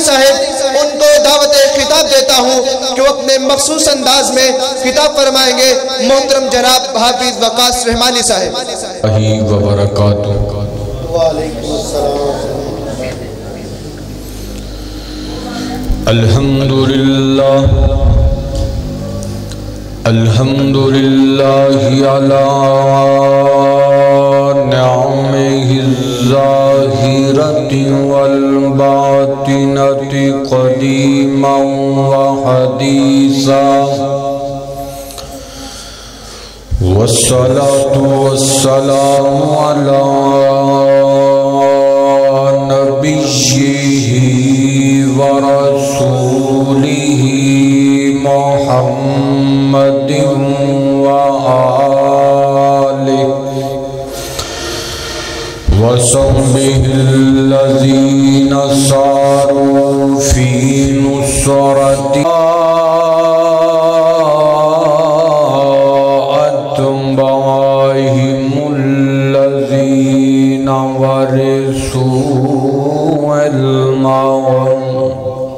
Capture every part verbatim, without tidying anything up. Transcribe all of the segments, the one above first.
صاحب ان کو دعوت خطاب دیتا ہوں کہ وہ اپنے مخصوص انداز میں خطاب فرمائیں گے. محترم جناب حافظ وقاص رحمانی صاحب. وبرکاتہ. وعلیکم السلام. الحمدللہ الحمدللہ علی نعمہ الظاہرۃ والباطنۃ قدیما وحدیثا والصلاة والسلام علی نبیہ ورسولہ محمد وآلہ وصحبہ الذین ساروا فی نصرتہ أتباعهم الذين ورثوا علمهم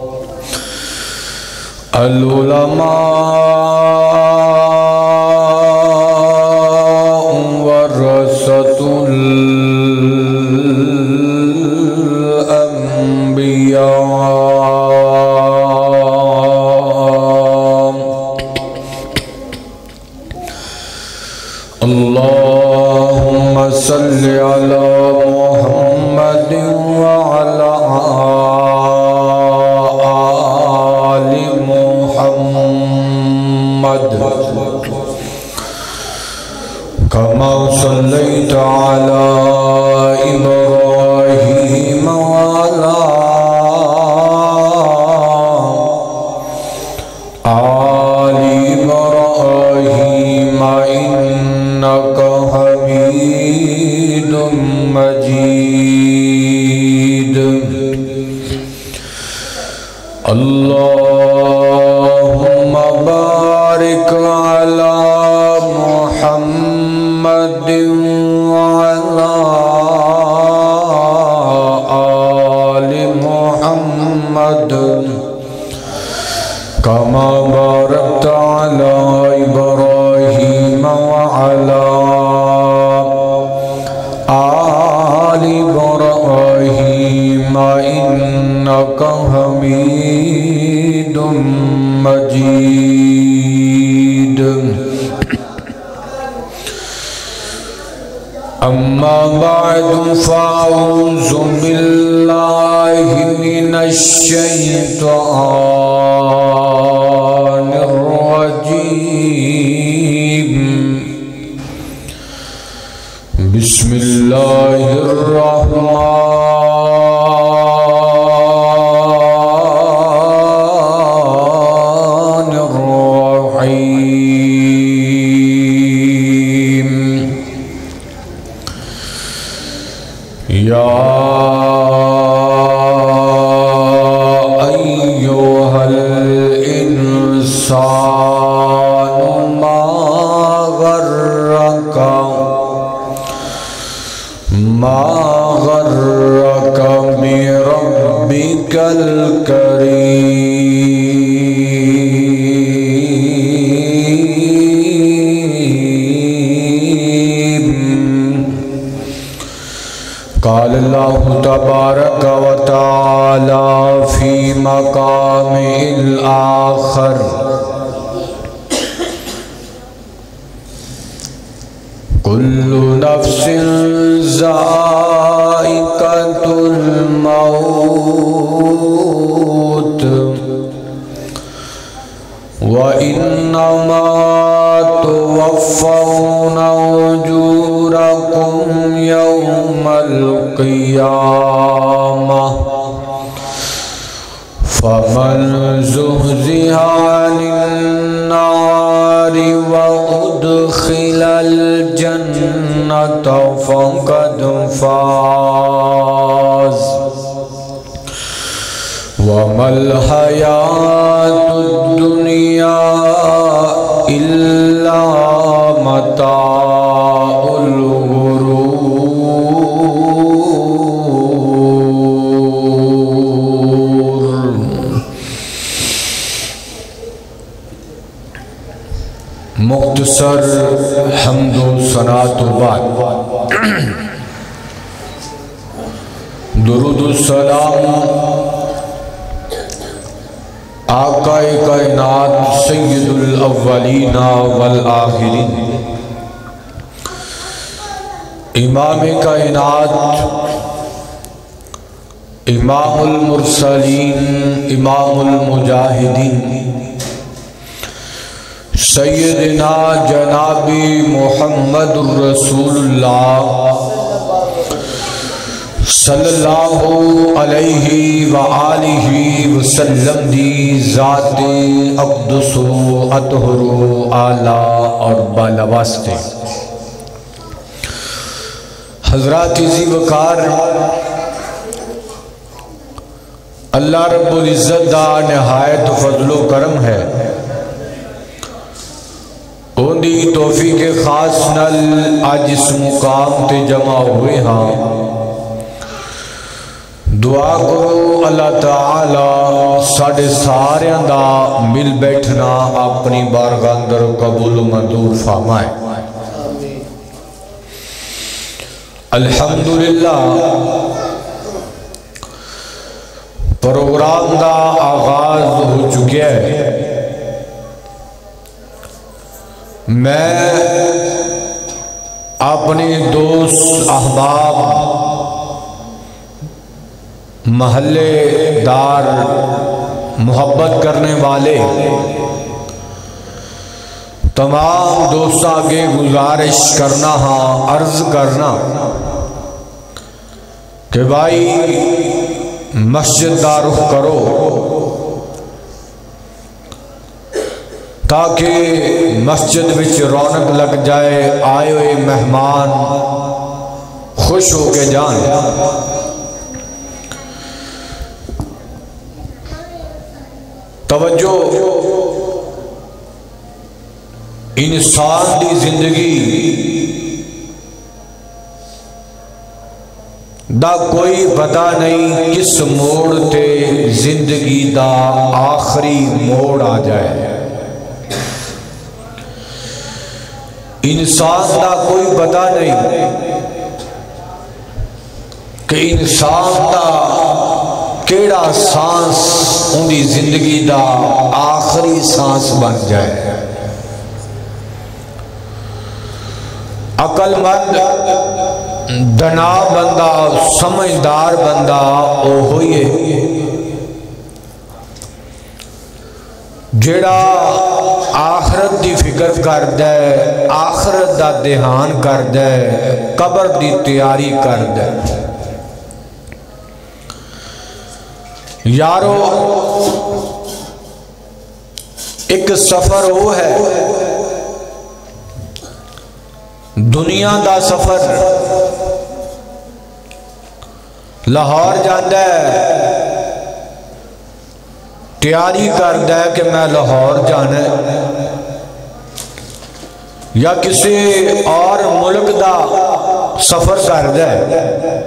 العلماء ورثة الأنبياء. اللهم صل على محمد وعلى آل محمد كما صليت على إبراهيم وعلى آل إبراهيم إنك حميد مجيد. اللهم بارك على محمد وعلى آل محمد كما باركت على إبراهيم وعلى آل إبراهيم إنك حميد مجيد. أما بعد فأعوذ بالله من الشيطان الرجيم. بسم الله الرحمن الرحيم. يا أيها الإنسان ما غرك ما غرك بربك الكريم. قال الله تبارك وتعالى في مقام الآخر كل نفس ذائقة الموت وإنما توفون أجوركم يوم القيامة فمن زحزح عن النار وأدخل الجنة فقد فاز وما الحياة الدنيا إلا متاع الغرور. مختصر حمد و ثنا تو بعد درود السلام آقا کائنات سید الاولین والآخرین امام کائنات امام المرسلین امام المجاہدین سیدنا جناب محمد الرسول اللہ صلی اللہ علیہ وآلہ وسلم دی ذات اقدس و اطہر و اعلیٰ اور بالا واسطے حضرات ذی وقار اللہ رب العزت دا نہایت فضل و کرم ہے ان دی توفیق خاص نل آج اس مقام تے جمع ہوئے ہاں دعا کرو اللہ تعالی ساڑھے سارے دا مل بیٹھنا اپنی بارگاہ اندر قبول و منظور فرمائے الحمدللہ پروگرام دا آغاز ہو چکے ہے میں اپنے دوست احباب محلے دار محبت کرنے والے تمام دوستاں کے گزارش کرنا ہاں عرض کرنا کہ بھائی مسجد دا رخ کرو تاکہ مسجد وچ رونق لگ جائے آئے ہوئے مہمان خوش ہو کے جان توجہ انسان دی زندگی دا کوئی پتہ نہیں کس موڑ تے زندگی دا آخری موڑ آ جائے انسان دا کوئی پتہ نہیں کہ انسان دا کیڑا سانس ان دی زندگی دا آخری سانس بن جائے عقل مند دنا بندہ سمجھدار بندہ او ہوئے جیڑا آخرت دی فکر کر دے آخرت دا دھیان کر دے قبر دی تیاری کر دے یارو ایک سفر وہ ہے دنیا دا سفر لاہور جاندہ ہے تیاری کردہ ہے کہ میں لاہور جانا ہے یا کسی اور ملک دا سفر کردہ ہے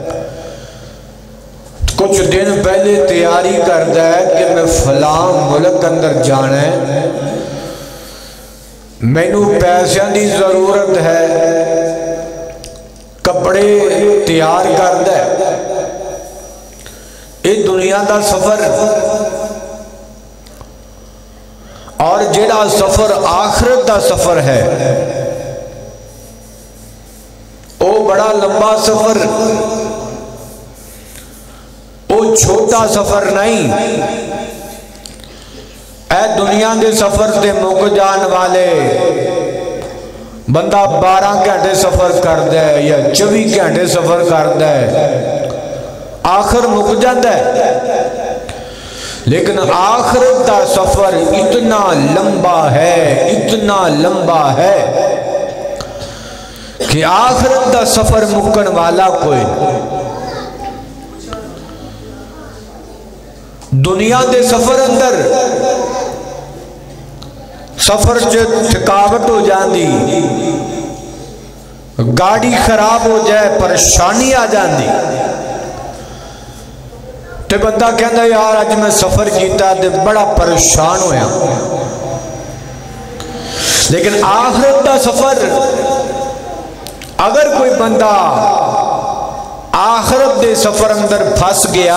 کچھ دن پہلے تیاری کردہ ہے کہ میں فلاں ملک اندر جانا ہے مینوں پیسوں دی ضرورت ہے کپڑے تیار کردہ ہے یہ دنیا دا سفر اور جڑا سفر آخرت دا سفر ہے او بڑا لمبا سفر او چھوٹا سفر نہیں اے دنیا دے سفر تے مک جان والے بندہ بارہ گھنٹے سفر کر دے یا چوبی گھنٹے سفر کر دے آخر مک جاندہ ہے لیکن آخرت دا سفر اتنا لمبا ہے اتنا لمبا ہے کہ آخرت دا سفر مکن والا کوئی دنیا دے سفر اندر سفر جو تھکاوٹ ہو جاندی گاڑی خراب ہو جائے پریشانی آ جاندی تے بندہ کہندا یار اج میں سفر کیتا تے بڑا پریشان ہویا لیکن آخرت دا سفر اگر کوئی بندہ آخرت دے سفر اندر پھنس گیا،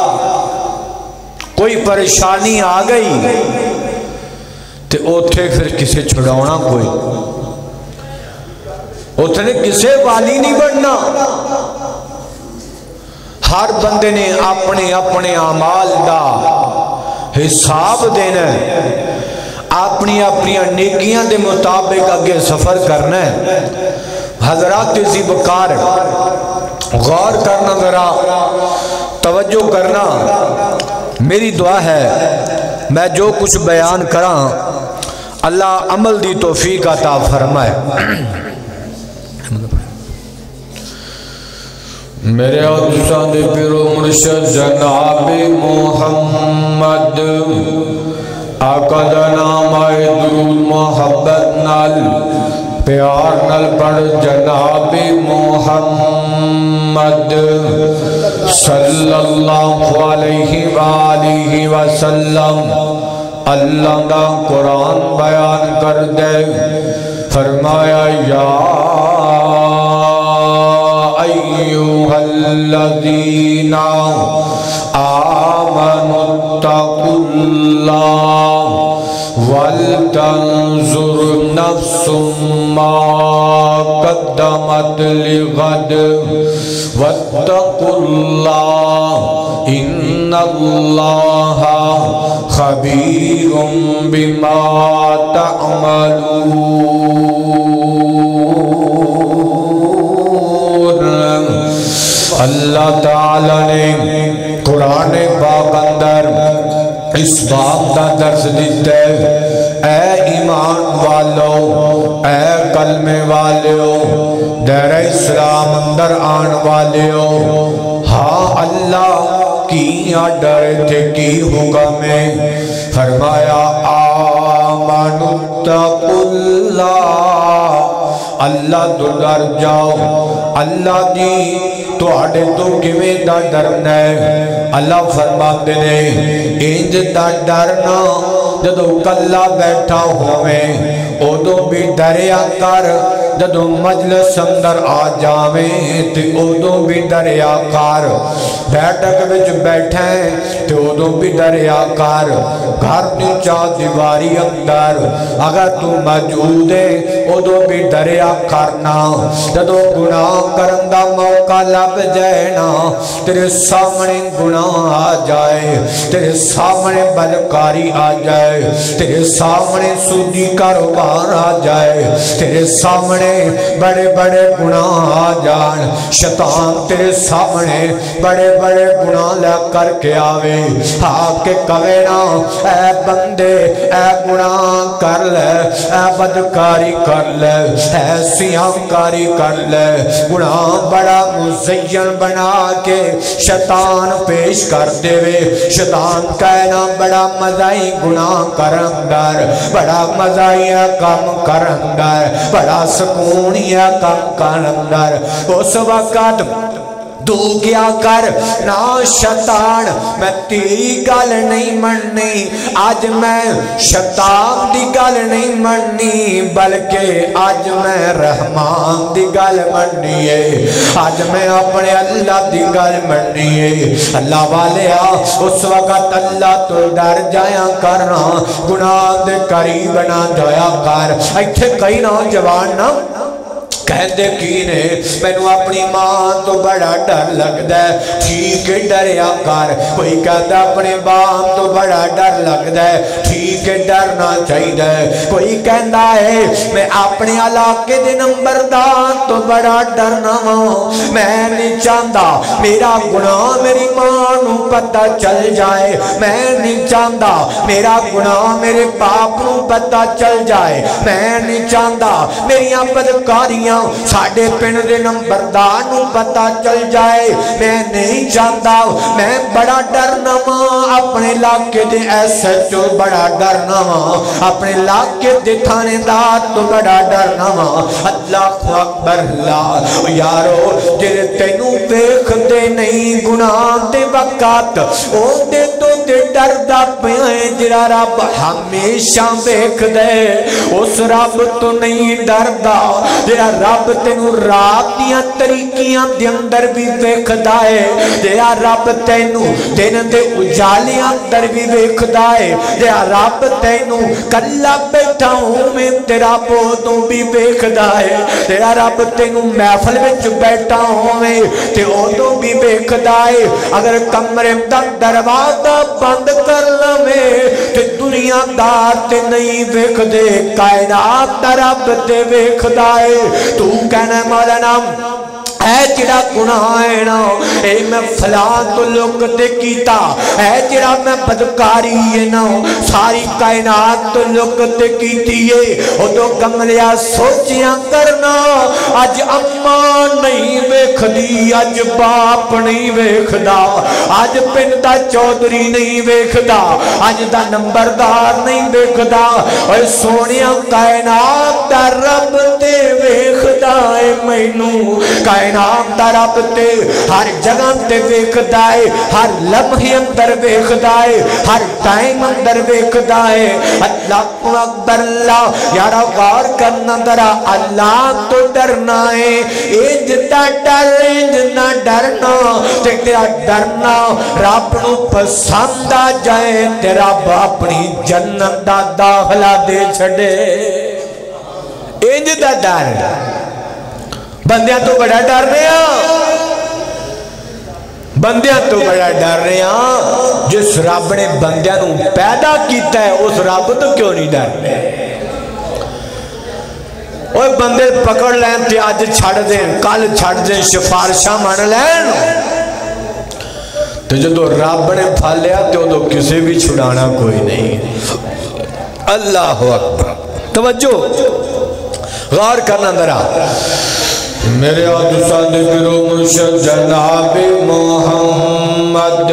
کوئی پریشانی آ گئی تے اوتھے پھر کسے چھڑاؤنا کوئی، اوتھے کسے والی نہیں بننا۔ ہر بندے نے اپنے اپنے اعمال دا حساب دینا ہے، اپنی اپنی نیکیاں دے مطابق اگے سفر کرنا ہے۔ حضرات ذی وقار غور کرنا، ذرا توجہ کرنا، میری دعا ہے میں جو کچھ بیان کراں اللہ عمل دی توفیق عطا فرمائے۔ میرے استاد پیر و مرشد جناب محمد آقا دا نام آئے درود محبت نال پیار نال پڑھ جناب محمد صلی اللہ علیہ وآلہ وسلم۔ اللہ دا قرآن بیان کر دے، فرمایا یا ایوہا الذین آمنوا اتقوا اللہ وَلْتَنْظُرْ نَفْسٌ مَا قَدَّمَتْ لِغَدٍ وَاتَّقُوا اللَّهَ إِنَّ اللَّهَ خَبِيرٌ بِمَا تَعْمَلُونَ۔ اللہ تعالی نے قرآن پاک اندر اس باب دا درس دیتا ہے، اے ایمان والو، اے کلمے والو، دیر اسلام اندر آن والو، ہاں اللہ کی آڈر تھے کی حکم ہے، فرمایا آمنوا اتقوا اللہ، اللہ تو ڈر جاؤ۔ اللہ دی تو آڑے تو کمیں دا ڈرنا ہے؟ اللہ فرماتے نے انج دا ڈرنا جدو کلا بیٹھا ہوئے اودو بھی ڈریا کر، جدو مجلس اندر آ جاویں تے اودو بھی ڈریا کر، بیٹھک وچ بیٹھیں تے اودو بھی ڈریا کر، گھر نیچا دیواری اندر اگر تو موجود ہے اودو بھی ڈریا کرنا، جدو گناہ کرندہ موقع لب جائے نا، تیرے سامنے گناہ آ جائے، تیرے سامنے بدکاری آ جائے، تیرے سامنے سودی کاروبار آ جائے، تیرے سامنے بڑے بڑے گناہ آ جان، شیطان تیرے سامنے بڑے بڑے گناہ لے کر کے آوے، آکے کہے نا اے بندے اے گناہ کر لے، اے بدکاری کر لے، اے سیاہکاری کر لے، گناہ بڑا مزین بنا کے شیطان پیش کر دے وے، شیطان کہنا بڑا مزائی گناہ کرندر، بڑا مزائی کم کرندر، بڑا سکونیا کم کرندر، اس وقت دو گیا کر نا شیطان میں تیری گل نہیں مننی، آج میں شیطان دی گل نہیں مننی بلکہ آج میں رحمان دی گل مننی ہے، آج میں اپنے اللہ دی گل مننی ہے۔ اللہ والے آ اس وقت اللہ تو ڈر جایا کرنا، گناہ دے قریب نہ جایا کر۔ ایتھے کئی نوجوان نا کہندے کی نے مینوں اپنی ماں تو بڑا ڈر لگدا ہے، ٹھیک ہے ڈریا کر، کوئی کہتا اپنے باپ تو بڑا ڈر لگدا ہے، ٹھیک ہے ڈرنا چاہیے، کوئی کہندا ہے میں اپنے علاقے دے نمبردار تو بڑا ڈرنا ہوں، میں نہیں چاہتا میرا گناہ میری ماں نو پتہ چل جائے، میں نہیں چاہتا میرا گناہ میرے باپ نو پتہ چل جائے، میں نہیں چاہتا میری بدکاریاں ساڑھے پن دے نمبردار نو پتہ چل جائے، میں نہیں چاہتا، میں بڑا ڈرنا ماں اپنے علاقے دے ایسے جو بڑا ڈرنا ماں اپنے علاقے دے تھانے دار تو بڑا ڈرنا ماں۔ اللہ اکبر اللہ یارو جرے تینوں بیخ دے نہیں گناہ دے وقت او دے تو ते डरदा पिया है जिहड़ा रब हमेशा वेखदा उस रब तो नहीं डरदा जिहड़ा रब तेनू रात दियां तरीकियां दे अंदर भी वेखदा है जिहड़ा रब तेनू दिन दे उजालियां अंदर भी वेखदा है जिहड़ा रब तेनू कल्ला बैठा होवे तेरा बोतों भी वेखदा है जिहड़ा रब तेनू महफिल विच बैठा होवे ते उदों भी वेखदा है अगर कमरे दा दरवाजा बंद कर लवे ते दुनियादार ते नहीं वेखदे कायनात दा रब ते वेखदा है तू कहना मौलाना ऐ जिहड़ा गुनाह है ना ए मैं फलां तो लुक ते कीता ऐ जिहड़ा मैं बदकारी है ना सारी कायनात तो लुक ते कीती है उदों कमलिया सोचिया करना अज अम्मा नहीं वेखदी अज बाप नहीं वेखदा अज पिंड दा चौधरी नहीं वेखदा अज दा नंबरदार नहीं वेखदा ओए सोनिया कायनात दा रब ते वेखदा है मैनू कायनात दा रब ते हर जगह ते वेखदा है हर लम्हे अंदर वेखदा है हर टाइम अंदर वेखदा है अल्लाह अकबर अल्लाह यारा गौर करना जरा अल्लाह तो डरना है इंज दा डर इंज ना डरना ते तेरा डरना रब नू पसंद आ जाए ते रब अपनी जन्नत दा दाखला दे छड़े इंज दा डर बंदियां तो बड़ा डर रहे बंदियां तो बड़ा डर रहे जिस रब ने बंदियां नू पैदा किया है उस रब तो क्यों नहीं डर रहे ओए बंदे पकड़ लैन ते अज छड़ देन कल छड़ देन सिफारिशां मान लैन तो जो रब ने फालिया तो उदों किसी भी छुड़ाना कोई नहीं अल्लाह अकबर तवज्जो गौर करना जरा मेरे सदगुरु मुर्शिद जनाब मोहम्मद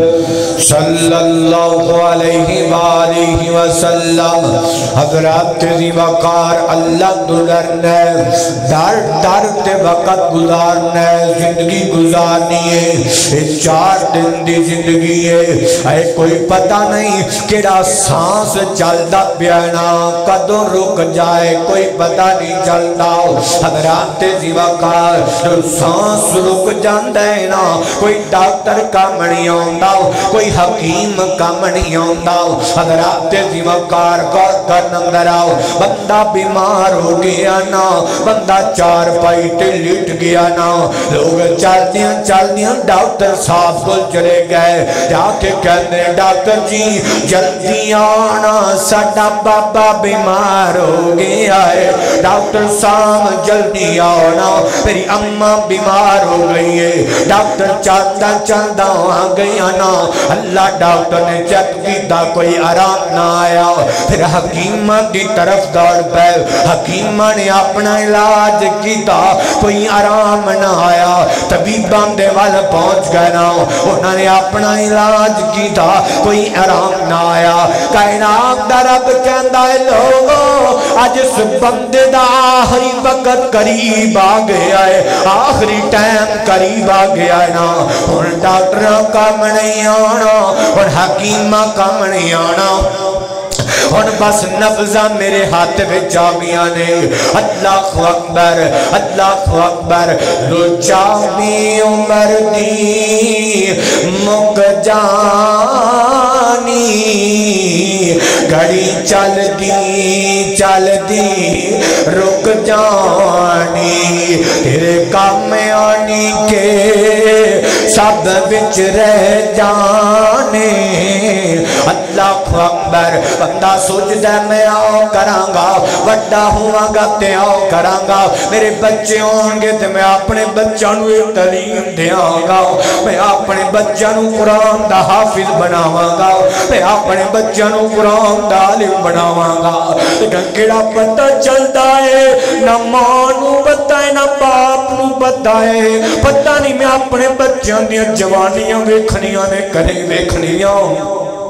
सल्लल्लाहु अलैहि वालैहि वसल्लम हजरत दी वकार अल्लाह तो डरना डर डर ते वक्त गुजारना जिंदगी गुजारनी है ये चार दिन दी जिंदगी है ऐ कोई पता नहीं केड़ा सांस चलदा पिया ना कदों रुक जाए कोई पता नहीं चलता हजरत दी वकार जो सांस रुक जांदा है ना कोई डॉक्टर काम नहीं आंदा कोई हकीम काम नहीं आंदा हजरत दी वकार गौर कर नंबर आओ बंदा बीमार हो गया ना बंदा चार पाई ते लेट गया ना लोग चलदियां चलदियां डॉक्टर साहब को चले गए जाके कहते डॉक्टर जी जल्दी आना साडा बाबा बीमार हो गया है डॉक्टर साहब जल्दी आना मेरी अम्मा बीमार हो गई है डॉक्टर चलता चलता आ गया ना अल्लाह डॉक्टर ने चेक किया कोई आराम ना आया फिर हकीम की तरफ दौड़ पे हकीम ने अपना इलाज किया कोई आराम ना आया तबीबां दे वाल पहुंच गए ना उन्होंने अपना इलाज किया कोई आराम ना आया कायनात दा रब कहंदा है लोगो अज इस बंदे दा आखिरी वक्त करीब आ गया है आखिरी टाइम करीब आ गया है ना हुण डॉक्टर काम नहीं आना हुण हकीम काम नहीं आना हुण बस नब्ज़ा मेरे हाथ विच आ गया ने अल्लाहु अकबर अल्लाहु अकबर रुचावी उमर दी मुक जानी घड़ी चलदी चलदी रुक जानी तेरे काम आनी के सब विच रह जाने अल्लाहु अकबर बंदा सोचदा मैं आओ करांगा वड्डा होवांगा ते आओ करांगा मेरे बच्चे होंगे ते मैं अपने बच्चों नूं तालीम देवांगा मैं अपने बच्चों नूं कुरान दा हाफिज बनावांगा मैं अपने बच्चों नूं कुरान दा आलिम बनावांगा लेकिन केड़ा पता चलदा है ना मां नूं पता है ना बाप नूं पता है पता नहीं मैं अपने बच्चों दी जवानियां वेखणियां ने कदे वेखणियां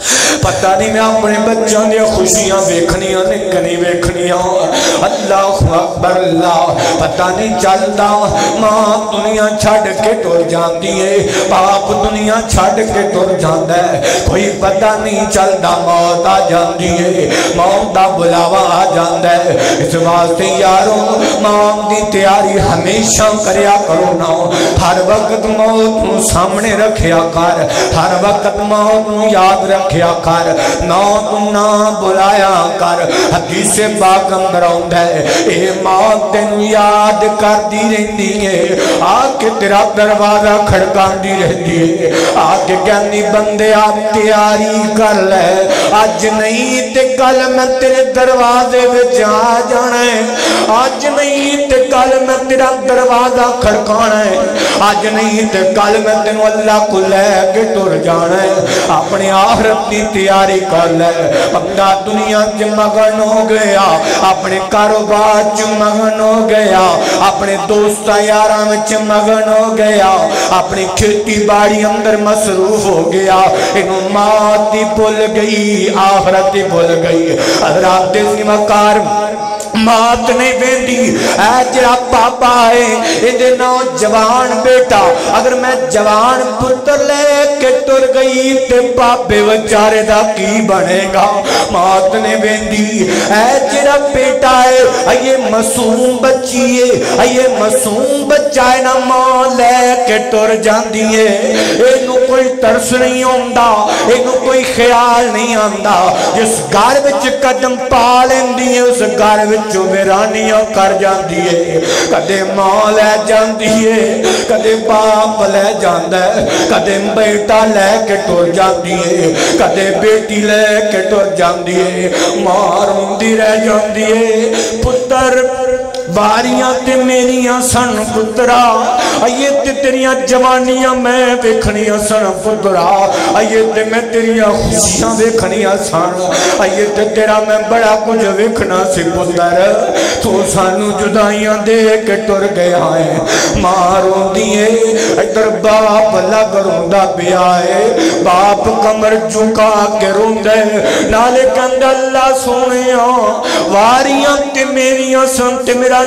پتہ نہیں میں اپنے بچوں دیا خوشیاں ویکھنیاں نے کنی ویکھنیاں اللہ اکبر اللہ پتہ نہیں چلتا ماں دنیا چھڑ کے ٹر جاندی ہے باپ دنیا چھڑ کے ٹر جاندا ہے کوئی پتہ نہیں چلتا موت آ جاندی ہے موت دا بلاوا آ جاندا ہے اس واسطے یاروں موت دی تیاری ہمیشہ کریا کرو نا ہر وقت موت نو سامنے رکھیا کر ہر وقت موت نو یاد رکھیا کر موت نہ بلایا کر حدیث پاک اندر آندا ہے اے موت تینو یاد کر دی رہندی ہے آ کے تیرا دروازہ کھڑکاندی رہندی ہے آ کے کہندی بندے آپ تیاری کر لے اج نہیں تے کل میں تیرے دروازے وچ آ جانا ہے اج نہیں تے کل میں تیرا دروازہ کھڑکانا ہے اج نہیں تے کل میں تینو اللہ کو لے کے ٹر جانا ہے اپنی آخرت دی تیاری کر لے بندہ دنیا چ مگن ہو گیا اپنے کاروبار چ مگن ہو گیا اپنے دوستاں یاراں وچ مگن ہو گیا اپنی کھیتی باڑی اندر مصروف ہو گیا انہوں موت دی بھول گئی آخرت دی بھول گئی حضرات دے مکار موت نہیں بیندی اے جرا پاپا ہے اندے نوجوان بیٹا اگر میں جوان پتر لے کے ٹر گئی تے پاپے وچارے دا کی بنے گا موت نہیں بیندی اے جرا بیٹا ہے اے معصوم بچی ہے اے معصوم بچہ ہے نا ماں لے کے ٹر جاندی ہے اینو کوئی ترس نہیں ہوندا اینو کوئی خیال نہیں آندا جس گھر وچ قدم پا لیندی ہے اس گھر وچ جو ویرانیاں کر جاندی ہے کدے ماں لے جاندی ہے کدے باپ لے جاندا ہے کدے بیٹا لے کے ٹر جاندی ہے کدے بیٹی لے کے ٹر جاندی ہے ماں روندی رہ جاندی ہے پتر باریاں تے میریاں سن پترا آئیے تے تیریاں جوانیاں میں ویکھنیاں سن پترا آئیے تے میں تیریاں خوشیاں ویکھنیاں سن آئیے تے تیرا میں بڑا کچھ ویکھنا سی پتر تو سانو جدائیاں دے کے ٹر گیا ہے ماں روندی ہے ادھر باپ لگ روندا پیا ہے باپ کمر جھکا کے روندے نالے کند اللہ سونیا واریاں تے میریاں سن تے میرا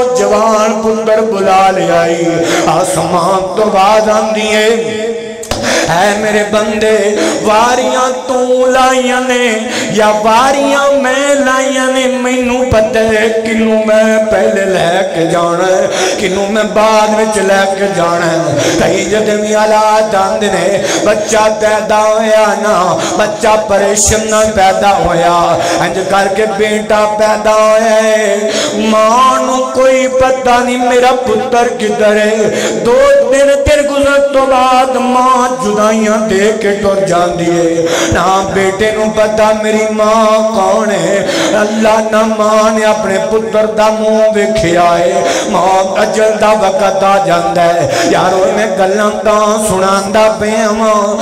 نوجوان پتر بلا لے آئی آسمان تو باز آندی ہے اے میرے بندے واریاں تو لائیاں نے یا واریاں میں لائیاں نے مینوں پتہ ہے کنوں میں پہلے لے کے جانا ہے کنوں میں بعد وچ لے کے جانا ہے کئی جدے بھی حالات آندے نے بچہ پیدا ہویا نا بچہ پریشان پیدا ہویا انج کر کے بیٹا پیدا ہویا ہے ماں نو کوئی پتہ نہیں میرا پتر کدھر ہے دو دن تیر گزر تو بعد ماں جدائیاں دے کے ٹر جاندی ہے نہ بیٹے نو پتا میری ماں کون ہے اللہ نہ ماں نے اپنے پتر دا منہ ویکھیا ہے ماں اجل دا وقت آ جاندا ہے یارو میں گلاں تاں سناندا پیا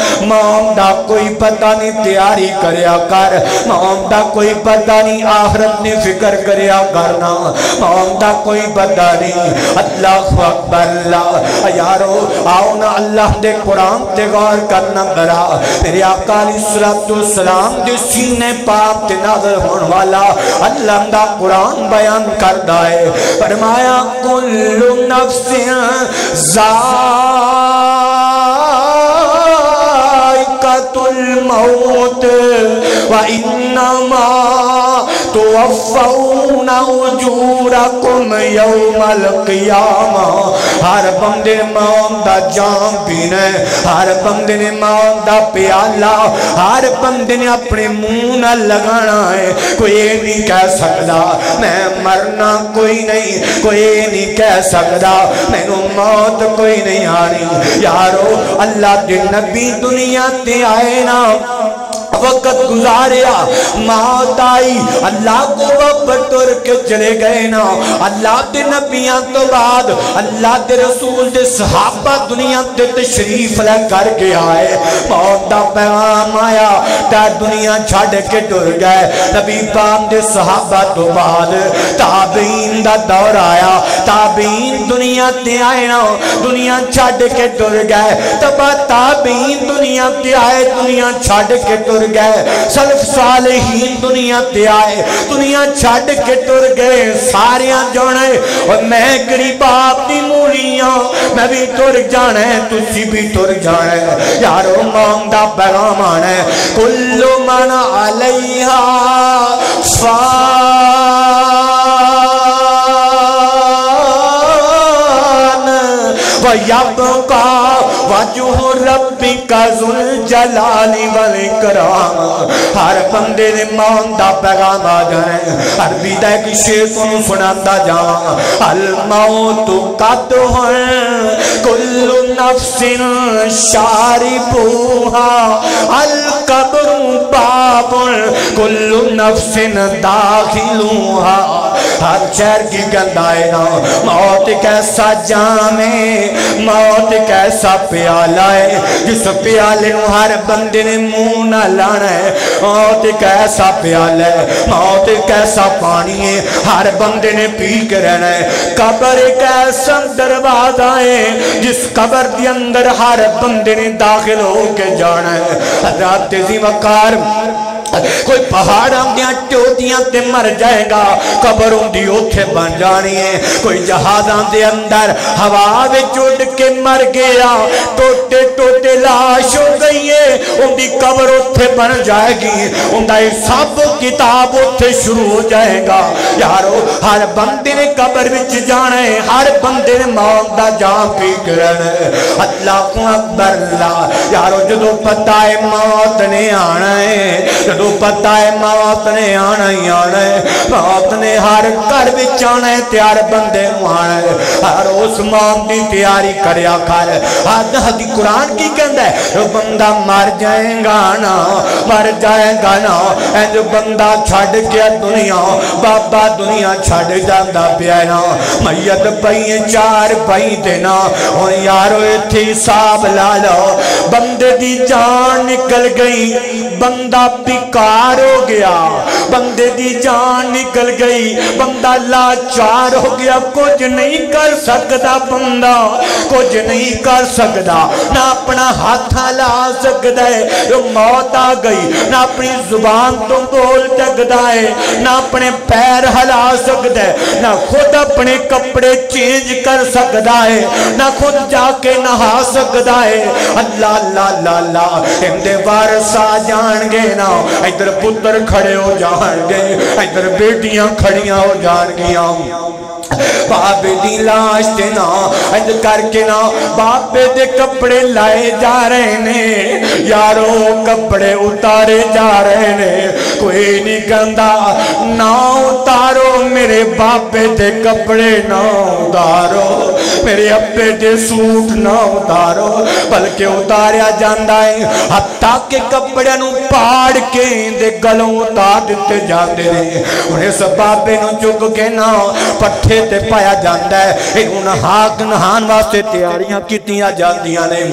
ماں دا کوئی پتہ نہیں تیاری کریا کر ماں دا کوئی پتہ نہیں آخرت نے فکر کریا کرنا ماں دا کوئی پتہ نہیں اللہ اکبر اللہ یارو آؤ نا اللہ دے قرآن تے غور کرنا برا میرے آقا علیہ السلام دے سینے پاک تے نازل ہون والا اللہ دا قرآن بیان کردا ہے فرمایا کل نفس ذائقۃ الموت وانما توفون اجورکم یوم القیامہ ہر بندے موت دا جام پینا ہے ہر بندے نے موت دا پیالہ ہر بندے نے اپنے منہ نہ لگانا ہے کوئی نہیں کہہ سکتا میں مرنا کوئی نہیں کوئی نہیں کہہ سکتا میں نو موت کوئی نہیں آنی یارو اللہ دے نبی دنیا تے آئے نا وقت گزاریا موت آئی اللہ کو وقت ٹر کے چلے گئے نا اللہ دے نبیاں تو بعد اللہ دے رسول دے صحابہ دنیا دے تشریف لے کر کے آئے موت دا پیغام آیا تا دنیا چھڑ کے ٹر گئے نبی پاک دے صحابہ تو بعد تابعین دا دور آیا تابعین دنیا تے آئے نا دنیا چھڑ کے ٹر گئے تبا تابعین دنیا تے آئے دنیا چھڑ کے ٹر ٹر گئے سلف صالحین دنیا تے آئے دنیا چھڑ کے ٹر گئے ساریاں جانے اور میں غریب آپ دی مولیاں میں بھی ٹر جانا ہے تسی بھی ٹر جانا ہے یارو موت دا پیغام آنا ہے کل من علیہا فان وَيَبْقَى وَجْهُ رَبِّكَ ذُو الْجَلَالِ وَالْإِكْرَامِ ہر بندے نے موت دا پیغام آ جائے عربی دا ایک شعر تمہیں سناتا جاؤں الموت قدح کل نفس شاربوها القبر باب کل نفس داخلوها ہر شہر کی گندائے نا موت کیسا جام ہے موت کیسا پیالہ ہے جس پیالے نو ہر بندے نے منہ نہ لانا ہے موت کیسا پیالہ ہے موت کیسا پانی ہے ہر بندے نے پی کے رہنا ہے قبر ایک ایسا دروازہ ہے جس قبر دی اندر ہر بندے نے داخل ہو کے جانا ہے حضرت ذی وقار کوئی پہاڑاں دیاں ٹوٹیاں تے مر جائے گا قبروں دی اوتھے بن جانی ہے کوئی جہازاں دے اندر ہوا وچ اڑ کے مر گیا ٹوٹے ٹوٹے لاش ہو گئی ہے ان دی قبر اوتھے بن جائے گی ان دا حساب کتاب اوتھے شروع ہو جائے گا یارو ہر بندے نے قبر وچ جانا ہے ہر بندے نے موت دا جام پی کے رہنا ہے اللہ اکبر اللہ یارو جدو پتہ ہے موت نے آنا ہے جدو پتہ ہے موت نے آنا ہی آنا ہے موت نے ہر گھر وچ آنا ہے تیار بندے آنا ہے ہر اس موت دی تیاری کریا کر حد قرآن کی کہندا ہے جو بندہ مر جائے گا نا مر جائے گا نا اے جو بندہ چھڑ کے دنیا بابا دنیا چھڑ جاندا پیا نا میت پئی چار پئی دینا اور یارو ایتھے حساب لا لو بندے دی جان نکل گئی بندہ بیکار ہو گیا بندے دی جان نکل گئی بندہ لاچار ہو گیا کچھ نہیں کر سکتا بندہ کچھ نہیں کر سکتا نہ اپنا ہاتھ لا سکتا ہے جو موت آ گئی نہ اپنی زبان تو بول سکتا ہے نہ اپنے پیر ہلا سکتا ہے نہ خود اپنے کپڑے چینج کر سکتا ہے نہ خود جا کے نہا سکتا ہے اللہ اللہ اللہ اللہ اندے وارث آ جان گے نا ادھر پتر کھڑے ہو جان گے ادھر بیٹیاں کھڑیاں ہو جان گیاں بابے دی لاش تے نا اج کر کے نا بابے دے کپڑے لائے جا رہے نے یارو کپڑے اتارے جا رہے نے کوئی نہیں کہندا نہ اتارو میرے بابے دے کپڑے نہ اتارو میرے ابے دے سوٹ نہ اتارو بلکہ اتاریا جاندا ہے حتیٰ کہ کپڑے نو پاڑ کے دے گلوں اتار دیتے جاندے نے انہیں سب بابے نو چک کے نا پٹھے تے پایا جاندا ہے انہاں ہاک نہان واسطے تیاریاں کیتیاں جاندیاں نے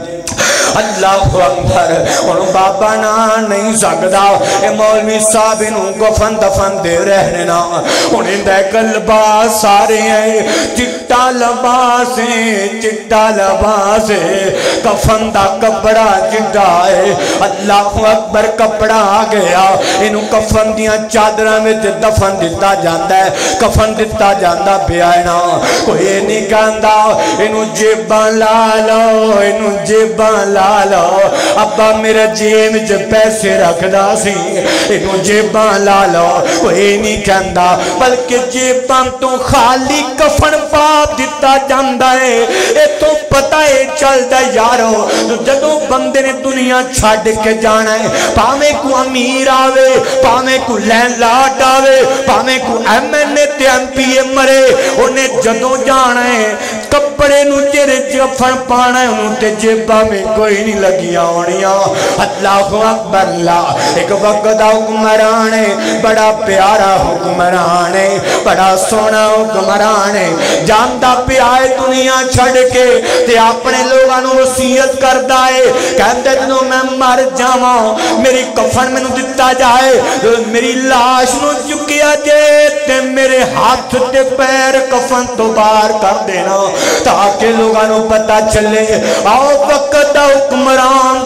اللہ اکبر اور بابا نا نہیں سکدا اے مولوی صاحب انہوں گفن دفن دے رہنے نا انہیں دے لباس سارے ہیں چٹا لباس ہے چٹا لباس ہے کفن دا کپڑا چٹا ہے اللہ اکبر کپڑا آ گیا انہوں کفن دیاں چادرہ میں دفن دیتا جاندہ ہے کفن دیتا جاندہ پیا ہے نا کوئی نہیں کہندا انہوں جیبان لا لو انہوں جیبان لا لو ابا میرا جیب جو پیسے رکھ دا سی انہوں جیبان لا لو کوئی نہیں کہندا بلکہ جیبان تو خالی کفن پاپ دیتا جاندہ ہے اے تو پتہ ہے چل دا یارو جدو بندے نے دنیا چھڑ کے جانا ہے پامے کو امیر آوے پامے کو لین لاٹ آوے پامے کو ایم این اے تے ایم پی اے مرے انہیں جدو جانا ہے کپڑے نو تیرے جفن پانا ہے انہوں تے جیبا میں کوئی نہیں لگیا ہونیاں اللہ اکبر اللہ ایک وقت حکمران ہے بڑا پیارا حکمران ہے بڑا سونا حکمران ہے جاندہ پہ آئے دنیا چھڑ کے تے اپنے لوگانوں وصیت کردہ ہے کہتے دنوں میں مر جاواں میری کفن میں نو دیتا جائے میری لاش نو چکیا جائے تے میرے ہاتھ تے پیر کفن تو باہر کر دینا تاکہ لوگانوں پتہ چلے آؤ وقت حکمران دنیا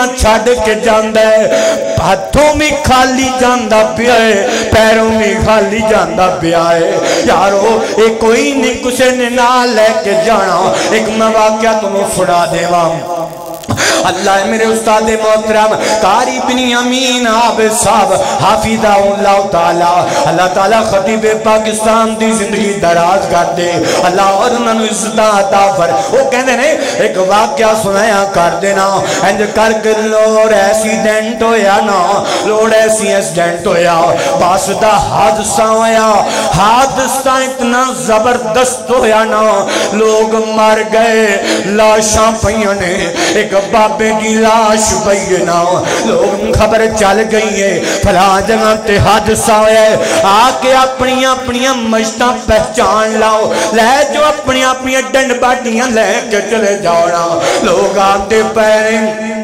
چھڑ کے جاندہ ہے ہاتھوں میں خالی جاندہ پیا ہے پیروں میں خالی جاندہ پیا ہے یارو ایک کوئی نہیں کسے نے نہ لے کے جانا ایک مواقعہ تمہیں سنا دے وہاں اللہ میرے استاد محترم قاری بن امین عابد صاحب حافظہ اللہ تعالی اللہ تعالی خطیب پاکستان دی زندگی دراز کر دے اللہ اور انہوں نے عزت عطا فر وہ کہنے نے ایک واقعہ سنایا کر دینا انج کر کے لوڑ ایکسیڈنٹ ہویا نا لوڑ ایسی ایکسیڈنٹ ہویا باسدہ حادثہ ہویا حادثہ اتنا زبردست ہویا نا لوگ مر گئے لاشاں پہیانے ایک بابے کی لاش بینا لوگ خبر چل گئی ہے فلاں جگہ تے حادثہ ہے آکے اپنی اپنی مجتاں پہچان لاؤ لے جو اپنی اپنی ڈنڈ باٹیاں لے کے چلے جاؤنا لوگ آتے پہنے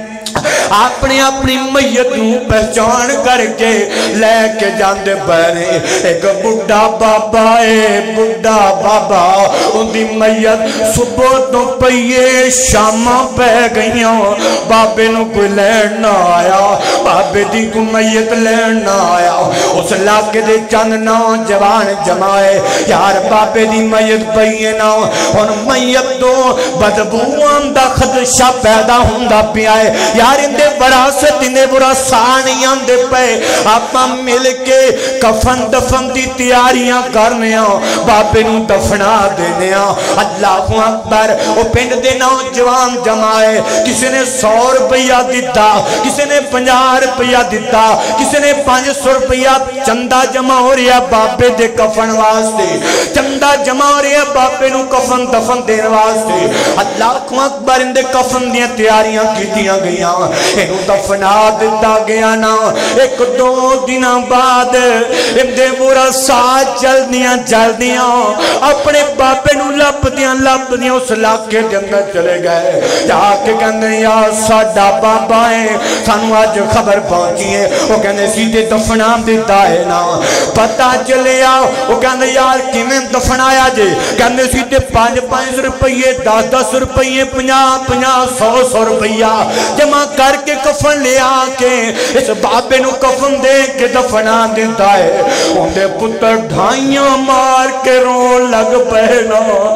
اپنی اپنی میت نو پہچان کر کے لے کے جاندے پہنے ایک بڑھا بابا ہے بڑھا بابا ان دی میت صبح تو پہیے شامہ پہ گئیاں بابے نو کوئی لین نہ آیا بابے دی کو میت لین نہ آیا اس علاقے دے چند نوجوان جمائے یار بابے دی میت پہیے نہ اور میت تو بدبوان دا خدشہ پیدا ہوندہ پیائے یار اندے وراثت اندے وراسانیاں دے پہ آپا مل کے کفن دفن دی تیاریاں کرنیاں بابے نو دفنا دینیاں اللہ اکبر وہ پنڈ دے نوجوان جمائے کسی نے سو روپیہ دیتا کسی نے پنجاہ روپیہ دیتا کسی نے پانچ سو روپیہ چندہ جمع ہو رہا بابے دے کفن واسطے چندہ جمع ہو رہا بابے نو کفن دفن دین واسطے اللہ اکبر اندے کفن دیاں تیاریاں کی دیا گئیاں انہوں دفنا دیتا گیا نا ایک دو دن بعد اندے مورا ساتھ چل دیاں چل دیاں اپنے باپے نو لپ دیاں لپ دیاں اس علاقے دے اندر چلے گئے جا کے کہنے یا ساڈا بابا ہے سانو آج خبر پہنچی ہے وہ کہنے سیدھے دفنا دیتا ہے نا پتہ چلے آؤ وہ کہنے یار کیویں دفنایا جے کہنے سیدھے پانچ پانچ روپیے دس دس روپیے پنجاہ پنجاہ سو سو روپیہ جمع کر کے کفن لے آکے اس بابے نو کفن دے کے دفنا دیتا ہے اندے پتر ڈھائیاں مار کے رون لگ پہنا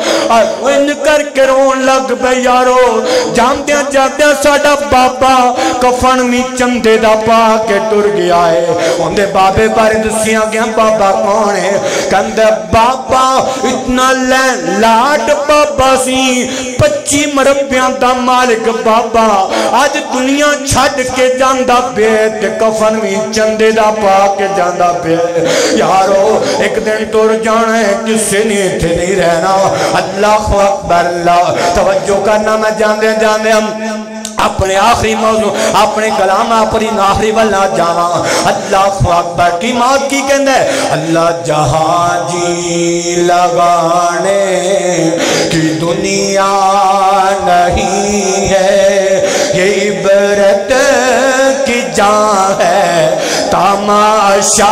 ان کر کے رون لگ پہ یارو جامدیاں جامدیاں ساڑا بابا کفن میں چندے دا پا کے ٹر گیا ہے اندے بابے بارے دسیاں گیا بابا کون ہے کندے بابا اتنا لین لاٹ بابا سی پچی مربیاں دا مالک بابا آج دنیا چھڑ کے جاندہ پیت کفن میں چندے دا پا کے جاندہ پیت یارو ایک دن تور جانا ہے کسے نہیں تھے نہیں رہنا اللہ اکبر اللہ توجہ کرنا میں جاندے جاندے ہم اپنے آخری موضوع اپنے کلام اپنی آخری والا جانا اللہ اکبر کی موت کی کہندہ ہے اللہ جہاں جی لگانے کی دنیا نہیں ہے یہ عبرت کی جان ہے تماشا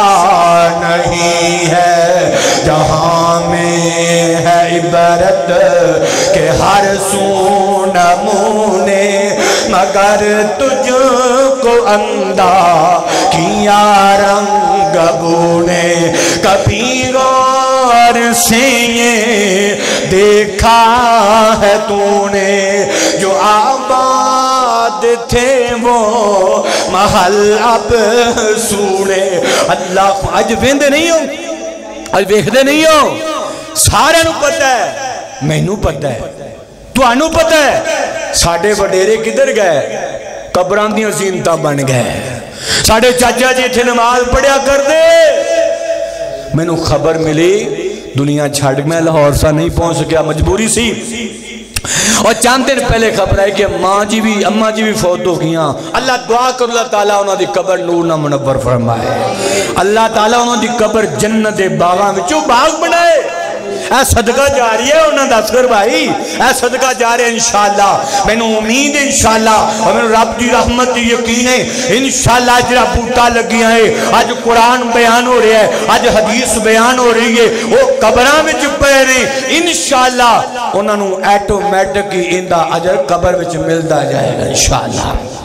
نہیں ہے جہاں میں ہے عبرت کہ ہر سو نمونے مگر تجھ کو اندھا کیا رنگ بونے کبھی غور سے یہ دیکھا ہے تو نے جو آباد تھے وہ محل اب سوڑے اللہ آج ویندے نہیں ہو آج ویکھدے نہیں ہو سارے نو پتہ ہے میں نو پتہ ہے تو آنو پتہ ہے ساڑھے وڈیرے کدھر گئے قبران دیاں زینتہ بن گئے ساڑھے چاچا جی تھے نماز پڑھیا کر دے میں نو خبر ملی دنیا چھاڑ میں لاہور سا نہیں پہنچ سکیا مجبوری سی اور چاند دن پہلے خبر ہے کہ ماں جی بھی اماں جی بھی فوت ہو گیا اللہ دعا کر اللہ تعالیٰ انہوں دی قبر نور نہ منور فرمائے اللہ تعالیٰ انہوں دی قبر جنت باغاں میں چو باغ بنائے اے صدقہ جاری ہے انہوں دا اثر بھائی اے صدقہ جاری ہے انشاءاللہ میں نے امید انشاءاللہ اور میں نے رب دی رحمت دی یقین ہے انشاءاللہ جرا بوٹا لگی ہے آج قرآن بیان ہو رہا ہے آج حدیث بیان ہو رہی ہے وہ قبران میں چپے رہے انشاءاللہ انہوں نے ایٹومیٹک ہی اندہ عجر قبر میں ملتا جائے گا انشاءاللہ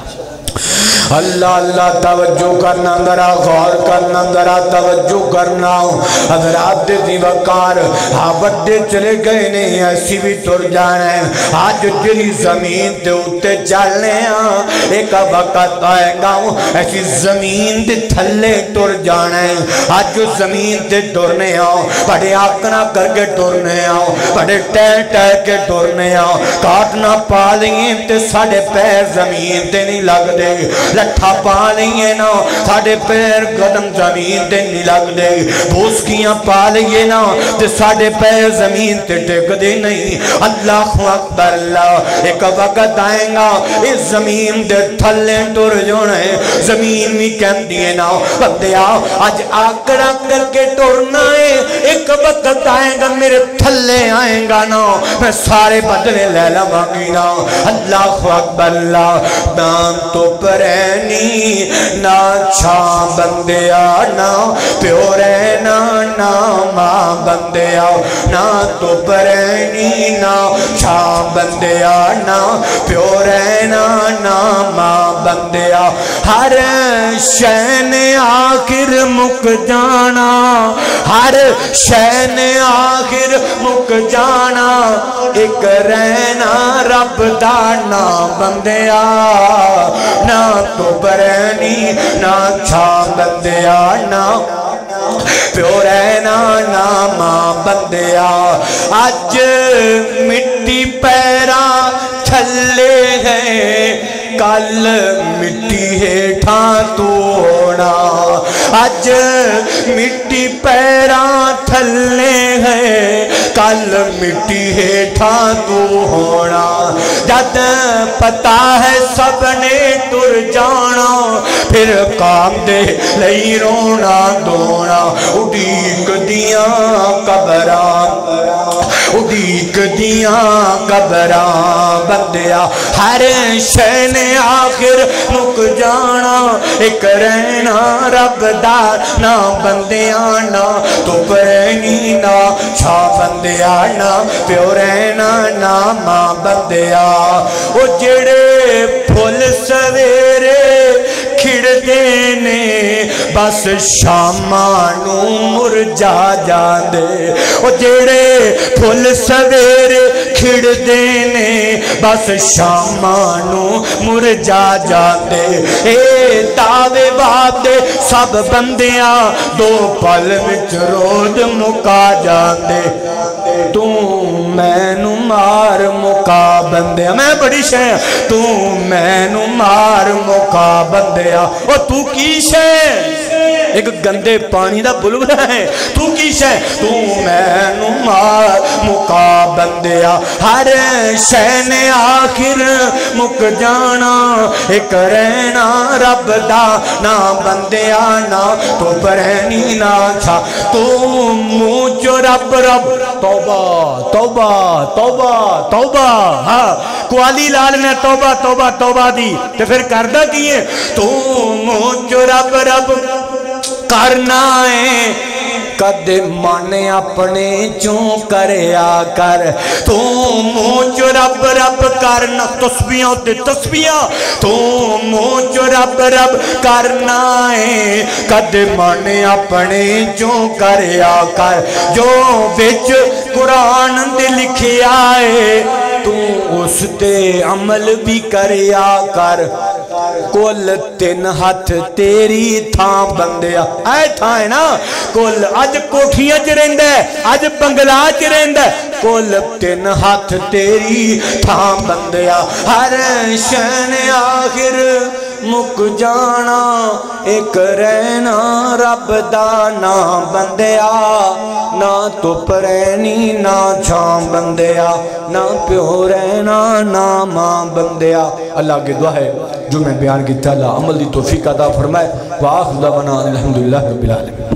اللہ اللہ توجہ کرنا ذرا غور کرنا ذرا توجہ کرنا حضرات دی وقار ہاں بڑے چلے گئے نہیں ایسی بھی تر جانا ہے آج تیری زمین تے اتے چلنے ہیں ایک وقت آئے گا ایسی زمین دے تھلے تر جانا ہے آج زمین تے ٹرنے آؤ بڑے آکنا کر کے ٹرنے آؤ بڑے ٹہل ٹہل کے ٹرنے آؤ کاٹنا پا لیں تے ساڑھے پیر زمین تے نہیں لگ دے لٹھا پا لئیے نا ساڑھے پیر قدم زمین تے نہیں لگ دے بوسکیاں پا لئیے نا تے ساڑھے پیر زمین تے ٹک دے نہیں اللہ اکبر اللہ ایک وقت آئیں گا اس زمین دے تھلے ٹر جونے زمین میں کہن دیئے نا بندیا آج آکڑا کر کے ٹرنا ہے ایک وقت آئیں گا میرے تھلے آئیں گا نا میں سارے بدلے لے لواگی نا اللہ اکبر اللہ نام تو پرینی نا چھا بندیا نا پیورینہ نا ماں بندیا نا تو پرینی نا چھا بندیا نا پیورینہ نا ماں بندیا ہر شین آخر مک جانا ہر شین آخر مک جانا ایک رہنا رب دانا بندیا نا تو برینی نا چھا بندیا نا پیورینہ نا ماں بندیا آج مٹی پیرا چھلے ہیں کل مٹی ہے ٹھاں تو ہونا آج مٹی پیرا تھلے ہیں کل مٹی ہے ٹھاں تو ہونا جد پتا ہے سب نے ٹر جانا پھر کام دے لئی رونا دونا اڈیک دیاں قبران اڈیک دیاں قبران بندیا ہر شین آخر مک جانا ایک رہنا رب دار نا بندیا نا تو پرینی نا چھا بندیا نا پیورینہ نا ماں بندیا او جڑے پھول سویرے کھڑ دینے بس شامانو مرجا جاندے او جڑے پھول سویرے کھڑ دینے بس شامانو مرجا جاندے اے دعوے باب دے سب بندیاں دو پل وچ رود مکا جاندے تو میں نو مار مکا بندیا میں بڑی شے تو میں نو مار مکا بندیا او تو کی شے ایک گندے پانی دا بلبلا ہے تو کی شے تو میں نو مار مکا بندیا ہر شین آخر مک جانا ایک رہنا رب دا نا بندیا نا تو پرینی نا چھا تو مجھو رب رب توبہ توبہ توبہ توبہ ہاں کوالی لال نے توبہ توبہ توبہ دی تو پھر کردہ کیے تو مجھو رب رب کرنا ہے قد مانے اپنے چوں کریا کر تو مجھ رب رب کرنا تسبیحوں تے تسبیحاں تو مجھ رب رب کرنا ہے قد مانے اپنے چوں کریا کر جو بچ قرآن دے لکھیا ہے تو اس تے عمل بھی کریا کر کل تین ہاتھ تیری تھاں بندیا اے تھاں ہے نا کل آج کوٹھیاں چ رہندا ہے آج بنگلہ چ رہندا ہے کل تین ہاتھ تیری تھاں بندیا ہر شین آخر مک جانا ایک رہنا رب دانا بندیا نا تو پرینی نا چھاں بندیا نا پیو رہنا نا ماں بندیا اللہ کی دعا ہے جو میں بیان کی تعالیٰ عمل دی توفیق عطا فرمائے وآخر دعوانا الحمدللہ رب العالمین